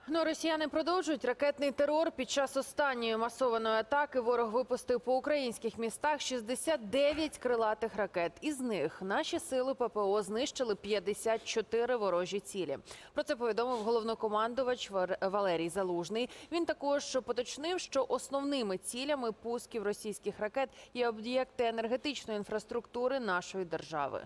Ну, росіяни продовжують ракетний терор. Під час останньої масованої атаки ворог випустив по українських містах 69 крилатих ракет. Із них наші сили ППО знищили 54 ворожі цілі. Про це повідомив головнокомандувач Валерій Залужний. Він також поточнив, що основними цілями пусків російських ракет є об'єкти енергетичної інфраструктури нашої держави.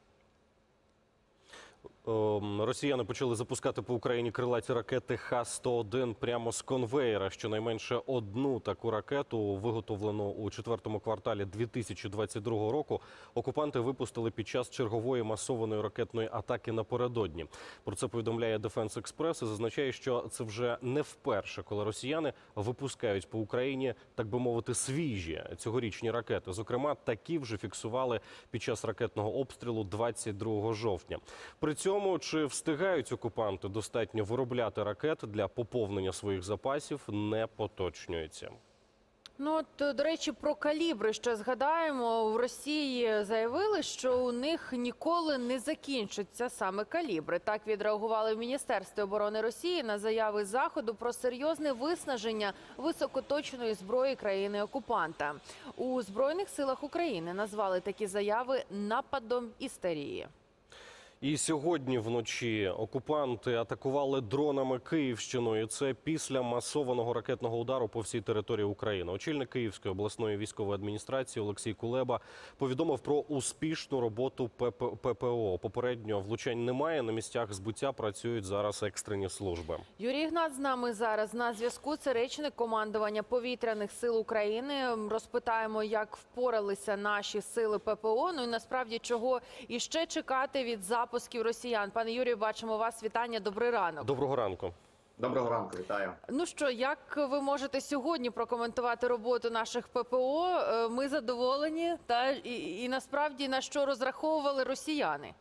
Росіяни почали запускати по Україні крилаті ракети Х-101 прямо з конвеєра. Щонайменше одну таку ракету, виготовлену у четвертому кварталі 2022 року, окупанти випустили під час чергової масованої ракетної атаки напередодні. Про це повідомляє Defense Express і зазначає, що це вже не вперше, коли росіяни випускають по Україні, так би мовити, свіжі цьогорічні ракети. Зокрема, такі вже фіксували під час ракетного обстрілу 22 жовтня. При цьому, чи встигають окупанти достатньо виробляти ракет для поповнення своїх запасів, не поточнюється. Ну, от, до речі, про калібри ще згадаємо. В Росії заявили, що у них ніколи не закінчаться саме калібри. Так відреагували в Міністерстві оборони Росії на заяви Заходу про серйозне виснаження високоточної зброї країни-окупанта. У Збройних силах України назвали такі заяви нападом істерії. І сьогодні вночі окупанти атакували дронами Київщину. І це після масованого ракетного удару по всій території України. Очільник Київської обласної військової адміністрації Олексій Кулеба повідомив про успішну роботу ППО. Попередньо влучань немає. На місцях збиття працюють зараз екстрені служби. Юрій Ігнат з нами зараз на зв'язку. Це речник командування Повітряних сил України. Розпитаємо, як впоралися наші сили ППО. Ну і насправді, чого іще чекати від запусків росіян. Пане Юрію, бачимо вас. Вітання. Добрий ранок. Доброго ранку. Доброго ранку, вітаю. Ну що, як ви можете сьогодні прокоментувати роботу наших ППО? Ми задоволені, і насправді на що розраховували росіяни?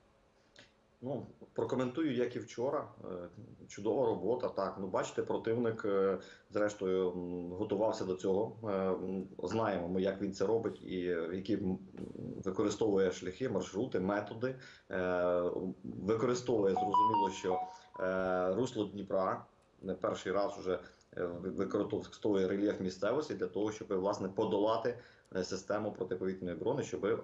Ну, прокоментую, як і вчора. Чудова робота. Так, ну бачите, противник, зрештою, готувався до цього. Знаємо ми, як він це робить і які використовує шляхи, маршрути, методи. Використовує, зрозуміло, що русло Дніпра не перший раз вже використовує рельєф місцевості для того, щоб, власне, подолати систему протиповітряної оборони, щоб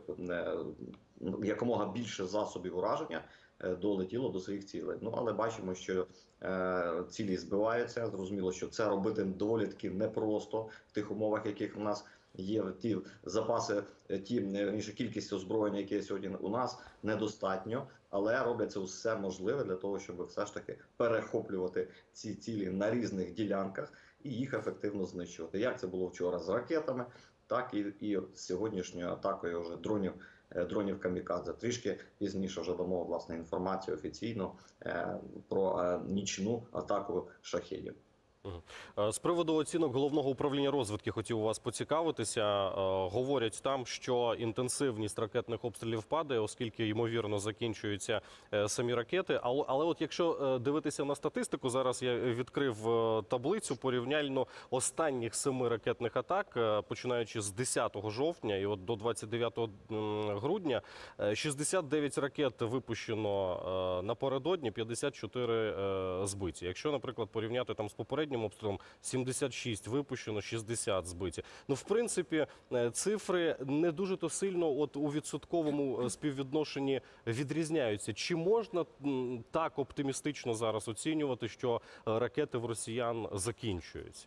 якомога більше засобів ураження долетіло до своїх цілей. Ну, але бачимо, що цілі збиваються. Зрозуміло, що це робити доволі таки непросто в тих умовах, яких у нас є. Ті запаси, кількість озброєння, яке сьогодні у нас, недостатньо, але робляться все можливе для того, щоб все ж таки перехоплювати ці цілі на різних ділянках і їх ефективно знищувати. Як це було вчора з ракетами, так і з сьогоднішньою атакою вже дронів камікадзе. Трішки пізніше вже дамо, власне, інформацію офіційно про нічну атаку шахедів. З приводу оцінок Головного управління розвідки хотів у вас поцікавитися. Говорять там, що інтенсивність ракетних обстрілів падає, оскільки, ймовірно, закінчуються самі ракети. Але от якщо дивитися на статистику, зараз я відкрив таблицю порівняльно останніх 7 ракетних атак, починаючи з 10 жовтня і от до 29 грудня, 69 ракет випущено напередодні, 54 збиті. Якщо, наприклад, порівняти там з попереднім обстрілом, 76 випущено, 60 збиті. Ну, в принципі, цифри не дуже-то сильно от у відсотковому співвідношенні відрізняються. Чи можна так оптимістично зараз оцінювати, що ракети в росіян закінчуються?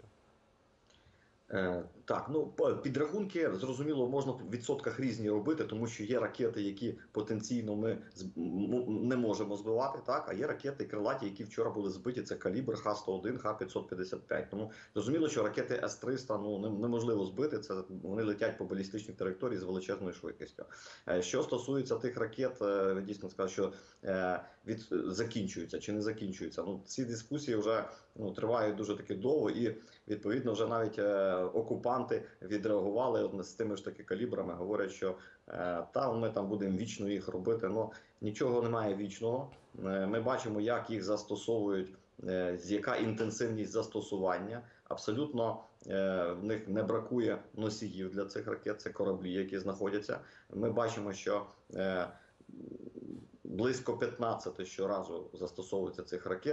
Так, ну підрахунки, зрозуміло, можна в відсотках різні робити, тому що є ракети, які потенційно ми не можемо збивати, так, а є ракети крилаті, які вчора були збиті, це калібр Х-101, Х-555. Тому зрозуміло, що ракети С-300 неможливо збити, це вони летять по балістичній траєкторії з величезною швидкістю. Що стосується тих ракет, ви дійсно сказали, що закінчуються чи не закінчуються. Ну, ці дискусії вже тривають дуже таки довго і, відповідно, вже навіть окупанти відреагували з тими ж таки калібрами, говорять, що ми там будемо вічно їх робити. Ну, нічого немає вічного. Ми бачимо, як їх застосовують, яка інтенсивність застосування. Абсолютно в них не бракує носіїв для цих ракет, це кораблі, які знаходяться. Ми бачимо, що близько 15 щоразу застосовується цих ракет.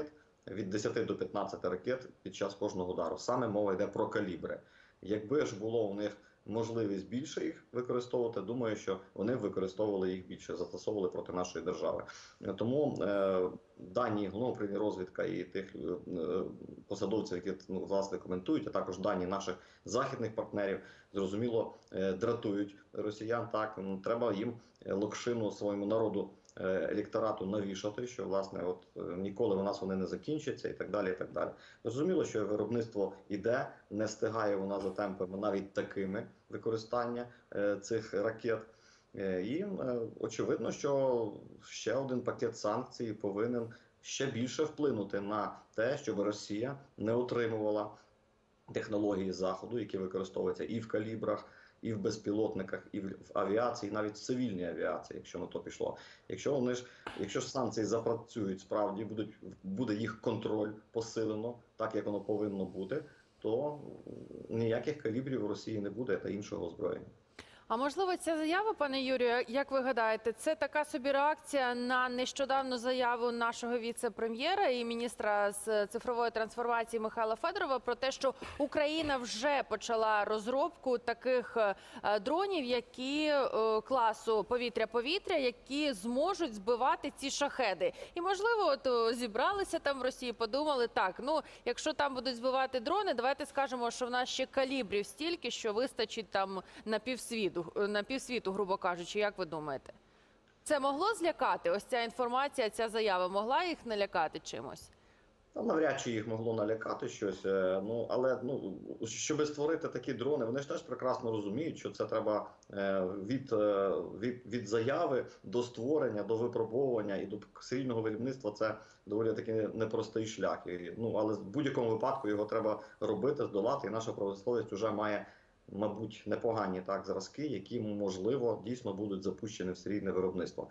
від 10 до 15 ракет під час кожного удару. Саме мова йде про калібри. Якби ж було у них можливість більше їх використовувати, думаю, що вони використовували їх більше, застосовували проти нашої держави. Тому дані головного управління розвідка і тих посадовців, які власне коментують, а також дані наших західних партнерів, зрозуміло, дратують росіян. Так, треба їм локшину своєму народу, електорату навішати, що власне ніколи у нас вони не закінчаться і так далі. І так далі. Зрозуміло, що виробництво іде, не встигає вона за темпами навіть такими використання цих ракет. І очевидно, що ще один пакет санкцій повинен ще більше вплинути на те, щоб Росія не отримувала технології Заходу, які використовуються і в калібрах, і в безпілотниках, і в авіації, і навіть в цивільній авіації, якщо на то пішло. Якщо ж санкції запрацюють, справді буде їх контроль посилено, так як воно повинно бути, то ніяких калібрів у Росії не буде та іншого озброєння. А можливо, ця заява, пане Юрію, як ви гадаєте, це така собі реакція на нещодавну заяву нашого віце-прем'єра і міністра з цифрової трансформації Михайла Федорова про те, що Україна вже почала розробку таких дронів, які класу повітря-повітря, які зможуть збивати ці шахеди. І, можливо, зібралися там в Росії, подумали, так, якщо там будуть збивати дрони, давайте скажемо, що в нас ще калібрів стільки, що вистачить там на півсвіту, грубо кажучи. Як ви думаєте? Це могло злякати? Ось ця інформація, ця заява могла їх налякати чимось? Навряд чи їх могло налякати щось, але щоб створити такі дрони, вони ж теж прекрасно розуміють, що це треба від заяви до створення, до випробовування і до серійного виробництва. Це доволі таки непростий шлях. Але в будь-якому випадку його треба робити, здолати, і наша промисловість вже має, мабуть, непогані зразки, які, можливо, дійсно будуть запущені в серійне виробництво.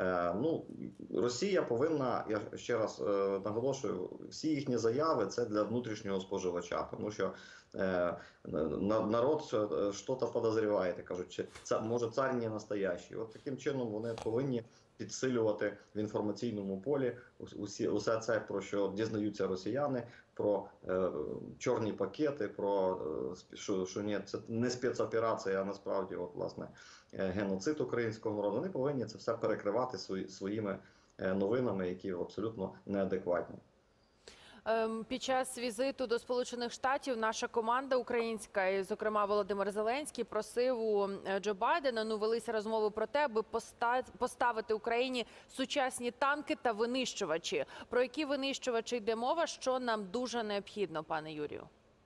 Росія повинна, я ще раз наголошую, всі їхні заяви – це для внутрішнього споживача, тому що народ щось подозріває, кажуть, може цар не настоящий. Таким чином вони повинні підсилювати в інформаційному полі усе це, про що дізнаються росіяни, про чорні пакети, про що ні, це не спецоперація, а насправді власне геноцид українського народу. Вони повинні це все перекривати своїми новинами, які абсолютно неадекватні. Під час візиту до Сполучених Штатів наша команда українська, і, зокрема, Володимир Зеленський, просив у Джо Байдена, велися розмови про те, аби поставити Україні сучасні танки та винищувачі. Про які винищувачі йде мова, що нам дуже необхідно, пане Юрію?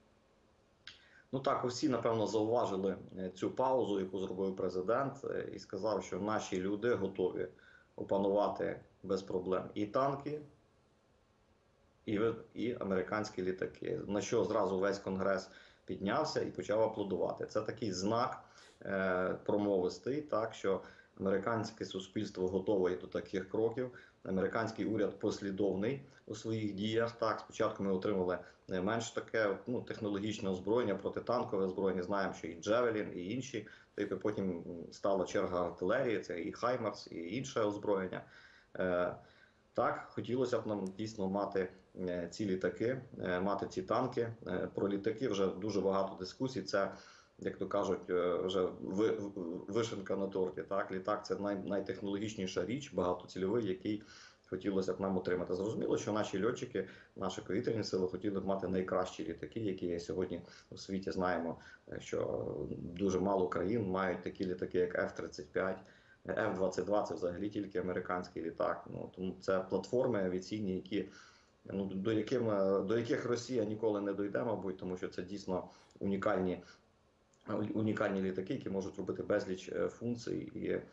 Усі, напевно, зауважили цю паузу, яку зробив президент, і сказав, що наші люди готові опанувати без проблем і танки, і американські літаки. На що зразу весь Конгрес піднявся і почав аплодувати. Це такий знак промовистий, що американське суспільство готове до таких кроків. Американський уряд послідовний у своїх діях. Спочатку ми отримали менш таке технологічне озброєння, протитанкове озброєння. Знаємо, що і Джевелін, і інші. Потім стала черга артилерії, це і Хаймарс, і інше озброєння. Хотілося б нам дійсно мати ці літаки, мати ці танки. Про літаки вже дуже багато дискусій. Це, як то кажуть, вже вишенка на торті. Літак – це найтехнологічніша річ, багатоцільовий, який хотілося б нам отримати. Зрозуміло, що наші льотчики, наші повітряні сили хотіли б мати найкращі літаки, які є сьогодні у світі. Знаємо, що дуже мало країн мають такі літаки, як F-35, F-22 – це взагалі тільки американський літак. Тому це платформи авіаційні, які, до яких Росія ніколи не дойде, мабуть, тому що це дійсно унікальні літаки, які можуть робити безліч функцій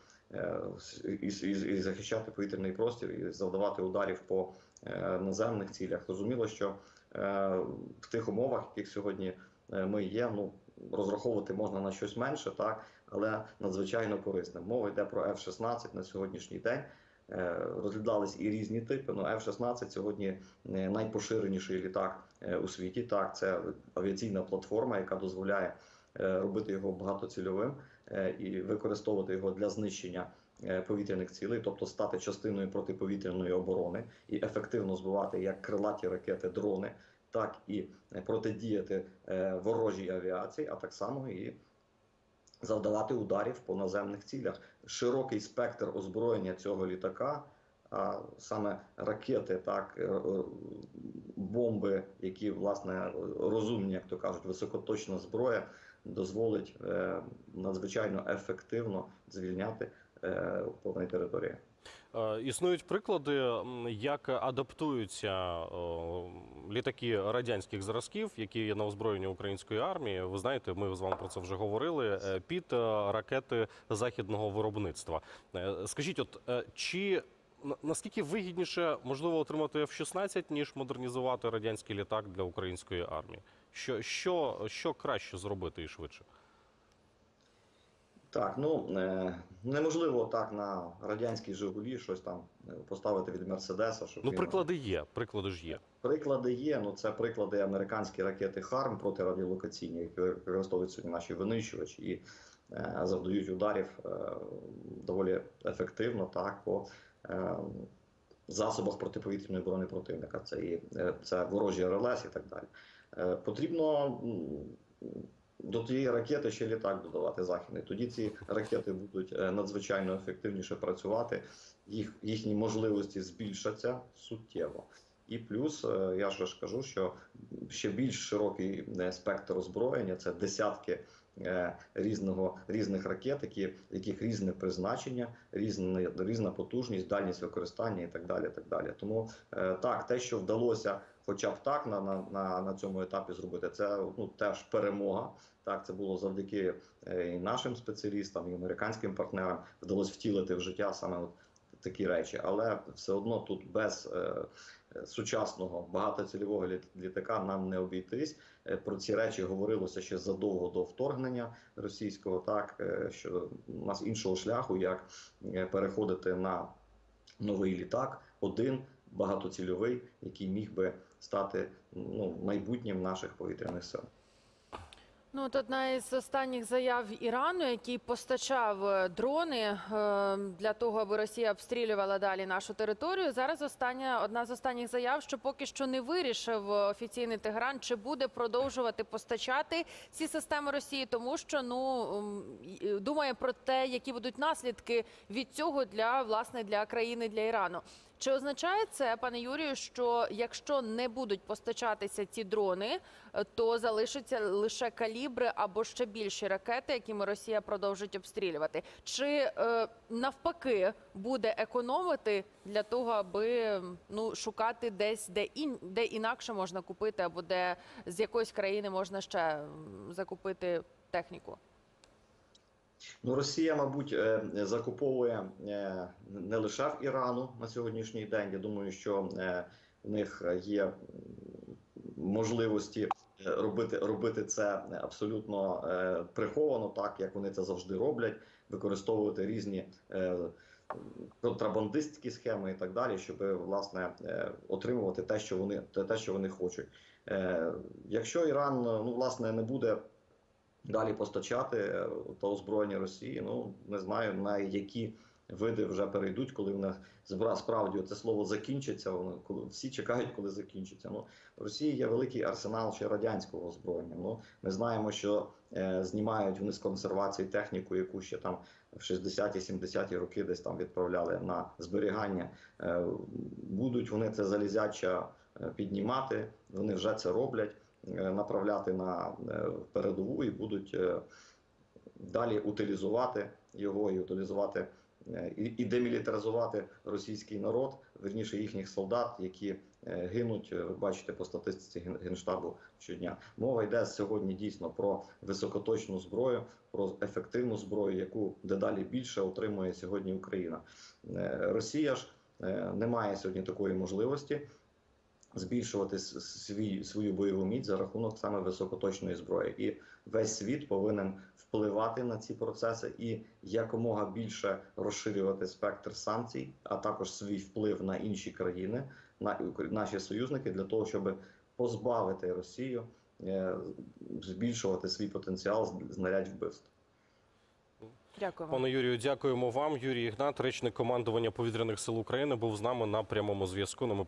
і захищати повітряний простір, і завдавати ударів по наземних цілях. Зрозуміло, що в тих умовах, в яких сьогодні ми є, розраховувати можна на щось менше, але надзвичайно корисним. Мова йде про F-16 на сьогоднішній день. Розглядались і різні типи. F-16 сьогодні найпоширеніший літак у світі. Це авіаційна платформа, яка дозволяє робити його багатоцільовим і використовувати його для знищення повітряних цілей, тобто стати частиною протиповітряної оборони і ефективно збивати як крилаті ракети, дрони, так і протидіяти ворожій авіації, а так само і завдавати ударів по наземних цілях. Широкий спектр озброєння цього літака, а саме ракети, так, бомби, які, власне, розумні, як то кажуть, високоточна зброя, дозволить надзвичайно ефективно звільняти окуповані території. Існують приклади, як адаптуються літаки радянських зразків, які є на озброєнні української армії. Ви знаєте, ми з вами про це вже говорили, під ракети західного виробництва. Скажіть, чи наскільки вигідніше, можливо, отримати F-16, ніж модернізувати радянський літак для української армії? Що краще зробити і швидше? Так, неможливо так на радянській «Жигулі» щось там поставити від «Мерседеса». Щоб Приклади є, приклади ж є. Приклади є, це приклади американські ракети «Харм» протирадіолокаційні, які використовують сьогодні наші винищувачі і завдають ударів доволі ефективно, так, по засобах протиповітряної оборони противника. Це ворожі РЛС і так далі. Потрібно до тієї ракети ще літак додавати західний. Тоді ці ракети будуть надзвичайно ефективніше працювати, їхні можливості збільшаться суттєво. І плюс, я ж кажу, що ще більш широкий спектр озброєння, це десятки різних ракет, яких різне призначення, різна потужність, дальність використання і так далі. Так далі. Тому так, те, що вдалося хоча б так на цьому етапі зробити, це теж перемога. Так, це було завдяки і нашим спеціалістам, і американським партнерам вдалося втілити в життя саме такі речі. Але все одно тут без сучасного багатоцільового літака нам не обійтись. Про ці речі говорилося ще задовго до вторгнення російського. Так, що у нас іншого шляху, як переходити на новий літак, один багатоцільовий, який міг би стати майбутнім наших повітряних сил. От одна із останніх заяв Ірану, який постачав дрони для того, аби Росія обстрілювала далі нашу територію. Зараз одна з останніх заяв, що поки що не вирішив офіційний Тегеран, чи буде продовжувати постачати ці системи Росії, тому що думає про те, які будуть наслідки від цього для країни, для Ірану. Чи означає це, пане Юрію, що якщо не будуть постачатися ці дрони, то залишаться лише калібри або ще більші ракети, якими Росія продовжить обстрілювати? Чи навпаки буде економити для того, аби шукати десь, де інакше можна купити, або де з якоїсь країни можна ще закупити техніку? Росія, мабуть, закуповує не лише в Ірану на сьогоднішній день. Я думаю, що в них є можливості робити це абсолютно приховано, так як вони це завжди роблять, використовувати різні контрабандистські схеми і так далі, щоб, власне, отримувати те, що вони хочуть. Якщо Іран, власне, не буде далі постачати та озброєння Росії, не знаю, на які види вже перейдуть, коли в них справді це слово закінчиться, всі чекають, коли закінчиться. В Росії є великий арсенал ще радянського озброєння. Ми знаємо, що знімають вони з консервації техніку, яку ще там в 60-70-ті роки десь там відправляли на зберігання. Будуть вони це залізяча піднімати, вони вже це роблять, направляти на передову і будуть далі утилізувати його і демілітаризувати російський народ, вірніше їхніх солдат, які гинуть, ви бачите по статистиці Генштабу щодня. Мова йде сьогодні дійсно про високоточну зброю, про ефективну зброю, яку дедалі більше отримує сьогодні Україна. Росія ж не має сьогодні такої можливості збільшувати свою бойову міць за рахунок саме високоточної зброї. І весь світ повинен впливати на ці процеси і якомога більше розширювати спектр санкцій, а також свій вплив на інші країни, на наші союзники, для того, щоб позбавити Росію, збільшувати свій потенціал знарядь вбивств. Дякую вам. Пане Юрію, дякуємо вам. Юрій Ігнат, речник командування Повітряних сил України, був з нами на прямому зв'язку.